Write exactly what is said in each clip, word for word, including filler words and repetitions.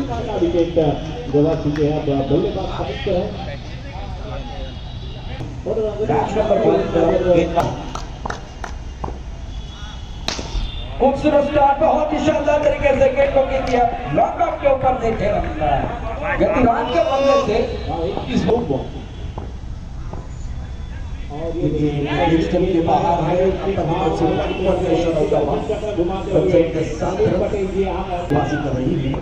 का विकेट गवा चुके हैं। बल्लेबाज फाइट है खूबसूरत स्टार्ट, बहुत ही शानदार तरीके से गेट को किया। लॉकआउट के ऊपर देखे गतिराज के बल्ले से इस बॉल और ये डिस्टेंस के बाहर है। कर रही है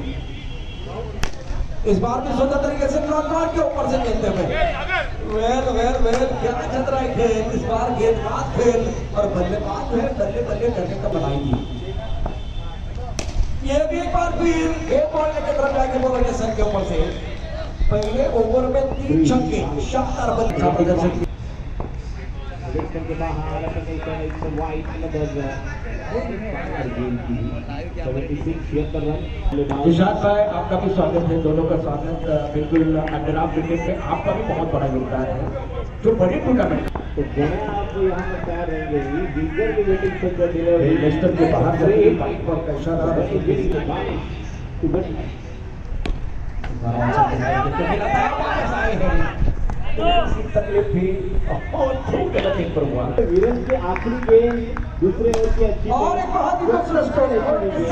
इस बार भी सुंदर तरीके से लॉकआउट के ऊपर से खेलते हुए। वेल वेल वेल क्या खतरा है खेल इस बार, गेंदबाज खेल और बल्लेबाज जो है बल्ले बल्ले करने का बनाएंगी। ये भी एक बार फिर एक बॉल लेकर तरफ जाके बॉलर के सर के ऊपर से पहले ओवर में तीन छक्के, शानदार बल्ले का प्रदर्शन। के बाहर वाइट निशाद भाई आपका भी स्वागत है, दोनों का स्वागत। बिल्कुल अंडर ऑफ क्रिकेट में आपका भी बहुत बड़ा योगदान है जो बड़ी टूर्नामेंट। तो आप यहाँ पर तैयार रहेंगे गिगर की वेटिंग लेस्टर के बाहर बाइक पर का इशारा तकलीफ भी और पर हुआ। वीरेंद्र के आखिरी गेंद दूसरे ओवर की अच्छी और एक बहुत ही खूबसूरत स्ट्रोक नहीं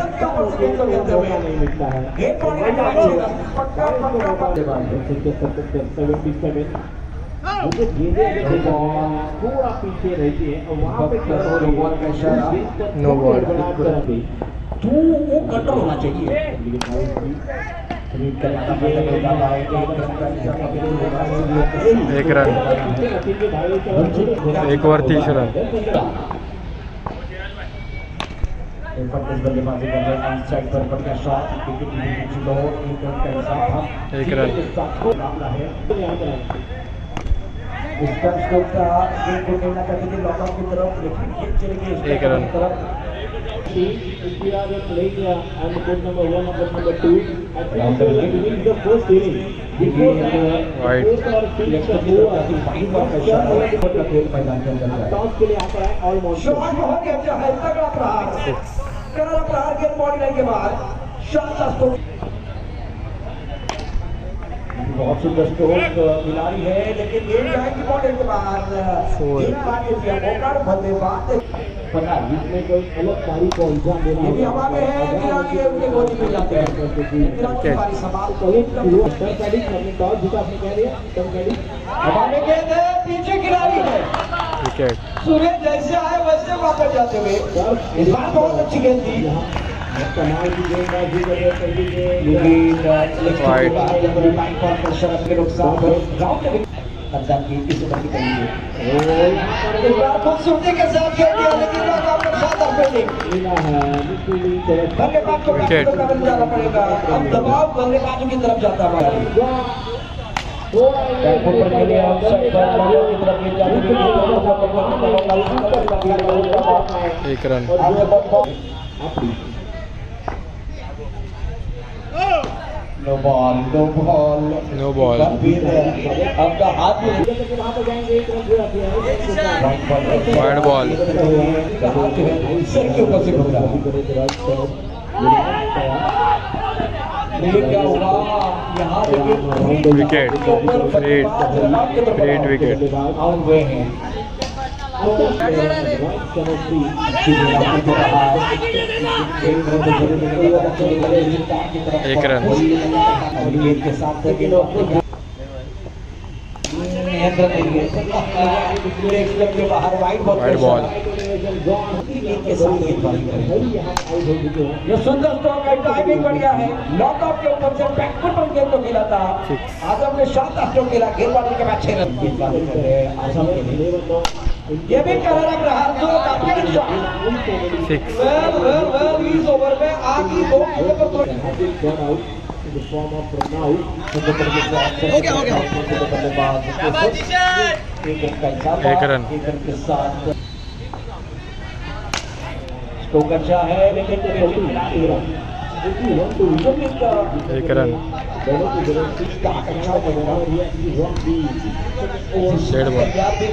मिलता है। पूरा पीछे रहती है और वहाँ पे नो बॉल, तू वो कंट्रोल होना चाहिए। एक रन, एक ओवर तीस रन। एक रन। एक run. If you are playing uh, on court number one or court number two, I think so it means the first inning. Before that, Right. fourth or fifth or toss के लिए आता है almost. Shot बहुत ही अच्छा है, तगड़ा प्रहार, करारा प्रहार गेंद बॉडी लाइन के बाद शानदार स्ट्रोक। बहुत सुंदर स्ट्रोक खिलाड़ी है, लेकिन गेंद लाइन की बॉडी के बाद गेंदबाज के मौका बल्लेबाज पता है इसमें कोई अलग पारी को अंजाम देना। ये भी हवा में है, खिलाड़ी है उनके गोली मिल जाते हैं। खिलाड़ी पारी सवाल को एक टर्न कैडिंग अपने टॉस जीता, आपने कह दिया टर्न कैडिंग हवा में गेंद है, पीछे खिलाड़ी है। विकेट। सूर्य जैसे आए वैसे वापस जाते हुए इस बार बहुत अच्छी गेंद थी। कमाल की गेंदबाजी कर रहे थे, अब्दाल की इस ओवर की करेंगे। इस बार खूबसूरती के साथ खेल दिया, लेकिन शानदार फील्डिंग। बल्लेबाज को कवर जाना पड़ेगा। अब दबाव बल्लेबाजों की तरफ जाता है। एक run. No ball, no ball, no ball. आपका हाथ में वाइड बॉल। सर के ऊपर से घूम रहा क्या हुआ यहाँ wicket. Straight straight wicket. Out हुए हैं। एक रन। के साथ बाहर वाइड बॉल के साथ ये सुंदर स्ट्रोक है, टाइमिंग बढ़िया है। लॉकआउट के ऊपर से बैकफुट पर गेंद को खेला था। आजम ने शानदार स्ट्रोक खेला, गेंदबाजी के बाद छह रन गेंदबाजी कर रहे हैं आजम के लिए। ये भी करारा प्रहार जो काफी अच्छा सिक्स। वेल वेल वेल इस ओवर में आखिरी दो गेंदों पर तो the form of Pranav हो गया हो गया एक रन। के साथ स्ट्रोक अच्छा है, लेकिन एक रन। डेढ़ बॉल।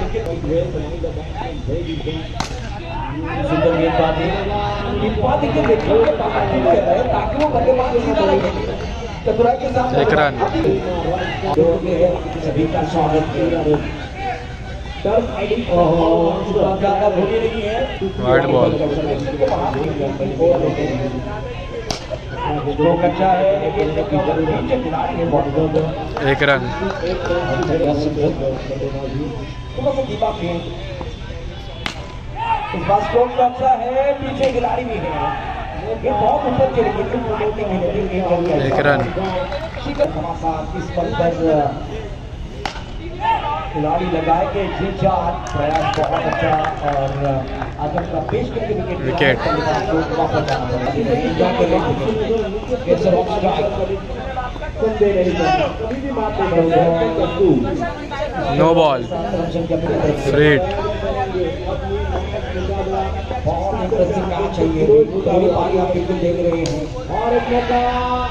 सुंदर गेंदबाजी, गेंदबाजी के देखिए ताकि वो बल्लेबाज चतुराई के साथ एक रन। सभी का स्वागत है। टर्फ आईडी ज्यादा भूमि नहीं है। Wide ball. स्ट्रोक अच्छा है लेकिन नीचे खिलाड़ी है बहुत। एक रन। इस बार स्ट्रोक तो अच्छा है, पीछे खिलाड़ी भी है, ये बहुत ऊपर चली गई। एक रन। इस पर खिलाड़ी लगाए के जी चार प्रयास बहुत अच्छा और आजम का पेश करके विकेट। No ball. फ्रीड। बहुत इंटरेस्टिंग मैच चाहिए, पूरी पारी आप बिल्कुल देख रहे हैं। और एक मौका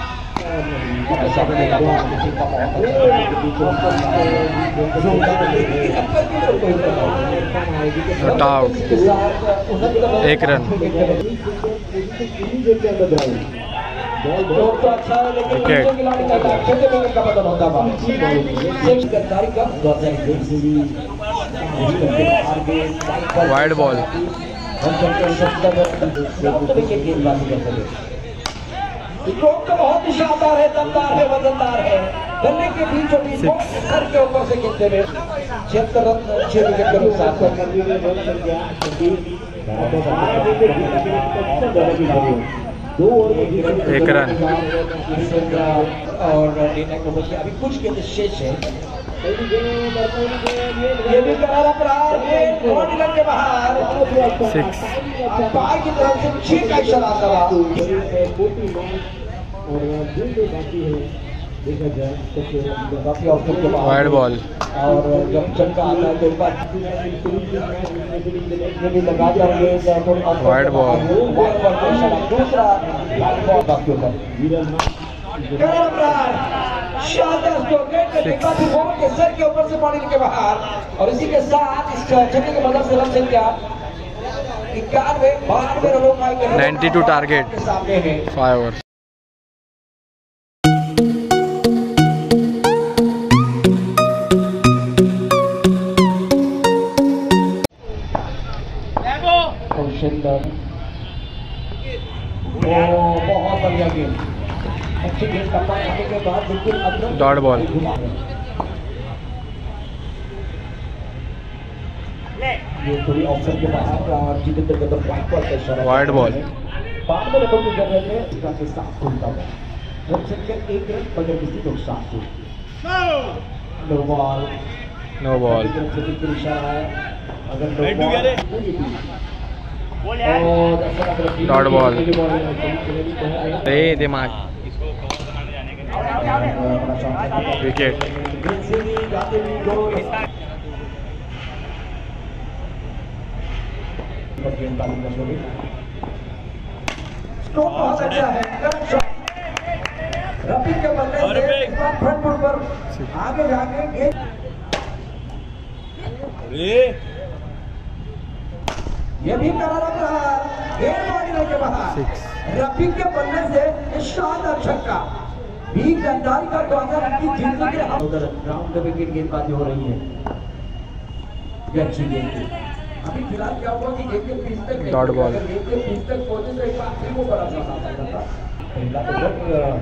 नॉट आउट। एक रन। स्ट्रोक तो अच्छा है लेकिन विकेट। पीछे खिलाड़ी का अच्छे से विकेट का बदल होता है। गद्दारी का वाइड बॉल। स्ट्रोक तो बहुत ही शानदार है, दमदार है, वजनदार है। गन्ने के बीचों बीच सर के ऊपर से खेलते हुए छिहत्तर रन छह विकेट के नुकसान पर। एक रन। और लेने को बच्चे अभी कुछ गेंद शेष है। ये भी करारा प्रहार, ये नौ रन के बाहर। सिक्स। अंपायर की तरफ से छह का इशारा करा। Wide ball. और जब चक्का आता है तो एक बार ये भी लगाता है। Wide ball. वाइड बॉल का इशारा, दूसरा वाइड बॉल बाकी होता है। करारा प्रहार, शानदार स्ट्रोक है, बॉल के सर के ऊपर से पानी के बाहर। और इसी के साथ इस छक्के की मदद से रन संख्या इक्यानवे बानवे रनों का नाइन्टी टू टारगेट। सामने है। Five over. बहुत बढ़िया गेम, अच्छी गेम का आने के बाद बिल्कुल अंदर डॉट बॉल। ये थोड़ी ऑप्शन के बाहर जितेंद्र कदम वाइड बॉल का इशारा। Wide ball. बानवे रनों की जरूरत है, इसका के साथ खुलता हुआ रन संख्या एक रन बगैर किसी नुकसान से। No ball. No ball. बिल्कुल इशारा है, अगर नो बॉल डॉट बॉल। ए दिमाग। विकेट। स्ट्रोक बहुत अच्छा है, रफी के बल्ले से फ्रंट फुट पर आगे जाके गेंद। ये भी करारा प्रहार, गेंद मारने के बाहर। रफी के बल्ले से शानदार छक्का। भी गद्दारी का द्वारा की जीतने के उधर ग्राउंड पे विकेट गेंदबाजी हो रही है। ये अच्छी गेंद थी। अभी फिलहाल क्या हुआ कि एक एक पीस तक डॉट बॉल। एक एक पीस तक पहुंचे तो एक बार फिर वो बड़ा सा आता था। पहला तो जब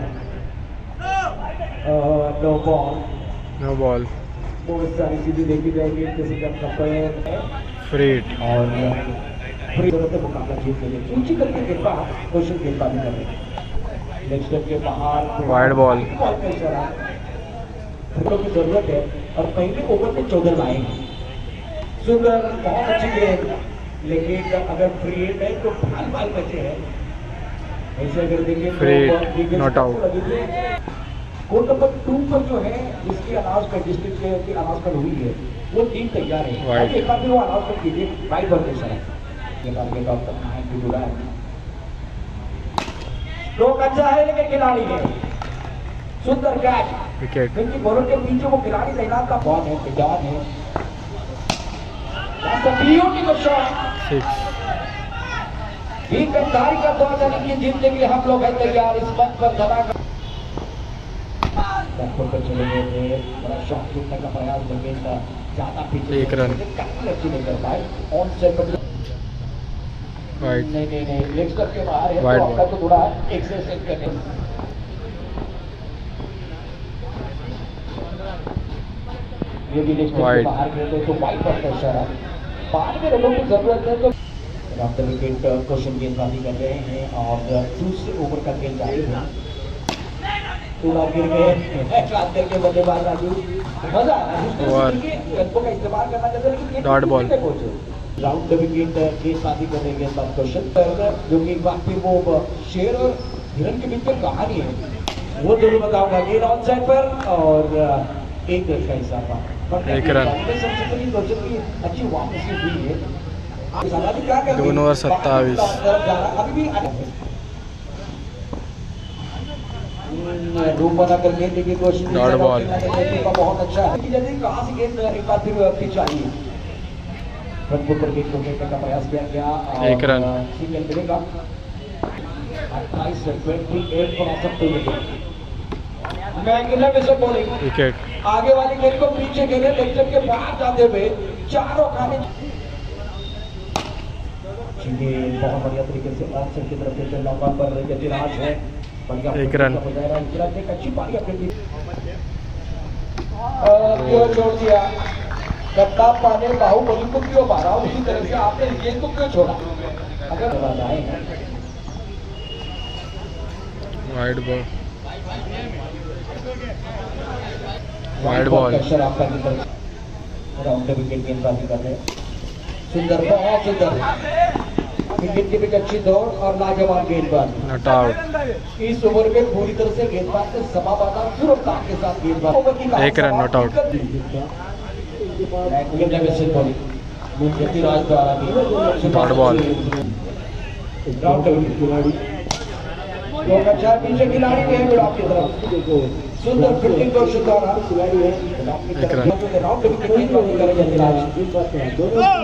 नो बॉल। No ball. बहुत सारी चीजें देखी जाएगी, जैसे कि कंपेयर फ्रीड। और फ्री से मुकाबला जीत के लिए ऊंची करके के बाद क्वेश्चन गेंदबाजी कर रहे हैं। नेक्स्ट स्टेप के बाहर वाइड बॉल। बॉल का इशारा, फुटों की जरूरत है और पहले ओवर में चौदह लाएंगे। सुंदर, बहुत अच्छी गेंद, लेकिन अगर फ्री हिट है तो फाल फाल बचे हैं। ऐसे अगर देखें free not out. Court number two पर जो है जिसकी अनाउंसमेंट डिस्ट्रिक्ट की अनाउंसमेंट हुई है वो टीम तैयार है। Right. एक बार भी वो अनाउंसमेंट कीजिए राइट बॉल के साथ। ये बात के डॉक्टर नाइन की बुला है। लोग अच्छा है लेकिन खिलाड़ी है। सुंदर कैच। विकेट। क्योंकि बॉलर के पीछे वो खिलाड़ी तैनात का बॉल है, जान है। Beautiful shot. सिक्स। गद्दारी का दौर जीतने के लिए हम लोग हैं तैयार। इस मंच पर धमाका बैकफुट पर चले गए थे, बड़ा शॉट छूटने का प्रयास लेकिन ज्यादा पीछे एक रन। अच्छी नहीं कर पाए। ऑन सेट पर वाइड नहीं नहीं नहीं लेग स्टंप के बाहर है, वाइड तो आपका तो थोड़ा एक से सेट करने ये भी लेग स्टंप के वाइड। बाहर गए थे, तो वाइड पर प्रेशर है। बाद में रनों की जरूरत है तो आफ्टर विकेट क्वेश्चन गेंदबाजी कर रहे हैं और दूसरे ओवर का गेंद जारी है। थोड़ा गिर गए खाते के बल्लेबाज राजू, मजा आ रहा है गद्दों का इस्तेमाल करना चाहते हैं लेकिन dot ball. Round the wicket गेंदबाजी कर रहे हैं गेंदबाज क्वेश्चन, जो कि वाकई वो शेर और हिरन के बीच में कहानी है वो दोनों बताऊंगा। गेंद ऑन साइड पर और एक रन का हिसाब एक रन। सबसे पहली क्वेश्चन की अच्छी वापसी हुई है। दोनों ओवर सत्ताईस। अभी भी रूप बना कर गेंद की कोशिश डॉट बॉल। बहुत अच्छा है कि जल्दी कहाँ से गेंद एक बार फिर पिच आई फ्रंट फुट पर गेंद को फेंकने का प्रयास किया गया। एक रन। सिंगल मिलेगा। अट्ठाईस अट्ठाईस पर आ सकते हैं। मैंगला में से बॉलिंग विकेट। आगे वाली गेंद को पीछे खेले लेग के बाहर जाते हुए चारों खाने बहुत बढ़िया तरीके से ऑन साइड की तरफ से लंबा पर यतिराज है। एक रन। एक अच्छी पारी अपनी क्यों छोड़ दिया कप्तान पाने बाहुबली को क्यों मारा, उसी तरह से आपने गेंद को क्यों छोड़ा। अगर आए वाइड बॉल। Wide ball. आपका राउंड विकेट गेंदबाजी कर रहे हैं। सुंदर बहुत सुंदर विकेट के बीच अच्छी दौड़ और लाजवाब गेंदबाजी। Not out. इस ओवर में पूरी तरह से गेंदबाज ने समा बांधा पूरे ताक के साथ गेंदबाज। एक run not out. Dot ball. अच्छा पीछे खिलाड़ी भी है आपकी तरफ सुंदर फील्डिंग कोशिश द्वारा एक रन। राउंड विकेट गेंदबाजी करेंगे यतिराज।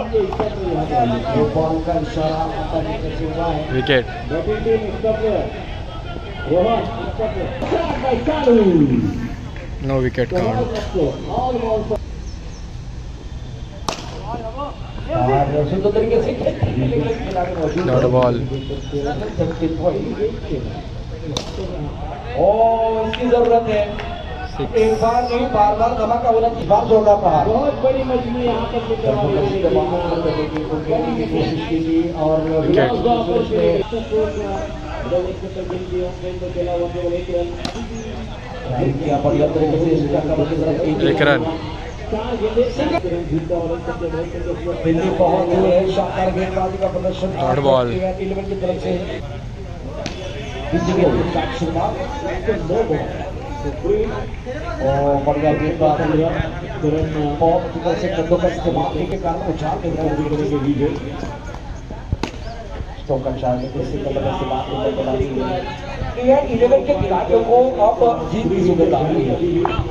बॉल का इशारा हुआ है। विकेट। No wicket count. और सुंदर तरीके से डॉट बॉल। ओ इसकी जरूरत है, एक बार नहीं बार बार धमाका होना चाहिए। बार जोड़ा पहाड़ बहुत बड़ी मछली यहाँ पर कोशिश की थी और एक रन। दिल्ली बहुत दूर है। शानदार गेंदबाजी का प्रदर्शन डॉट बॉल। इलेवन की तरफ से और बढ़िया गेंदबाजी बहुत अच्छी तरह से कदों का इस्तेमाल के कारण उछाल के इलेवन के खिलाड़ियों को अब जीत की जिम्मेदारी है।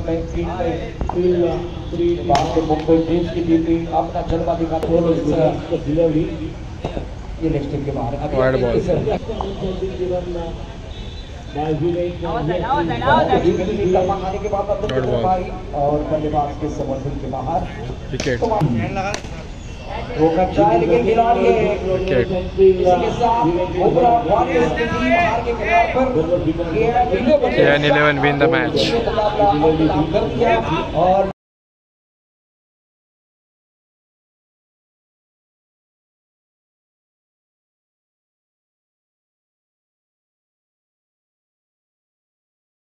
मुंबई इंडियंस की जीती अपना जलवा दिखाते डिलीवरी ये नेक्स्ट टीम के बाहर वाइड बॉल। खाने के बाद और बल्लेबाज के समर्थन के बाहर विकेट। रोका चाहे लेकिन खिलाड़ी विकेट। इसी के साथ ओवरा वारियर्स की टीम हार के कगार पर K N eleven win the match. कर दिया और